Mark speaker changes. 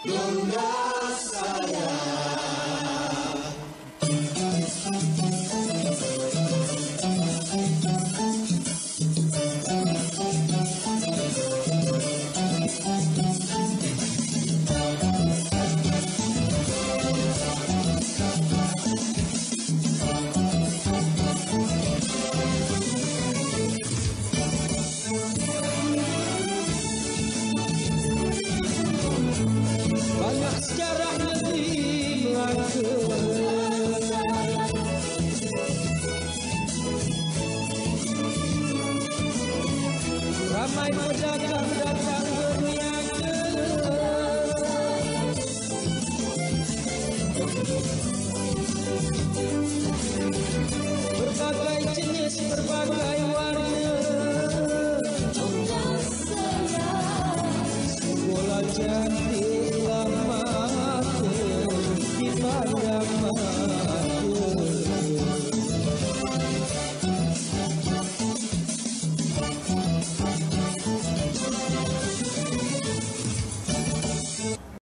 Speaker 1: Bunda saya.
Speaker 2: Banyak sejarah negeri Melaka, ramai pedagang datang berniaga, berbagai jenis, berbagai warna.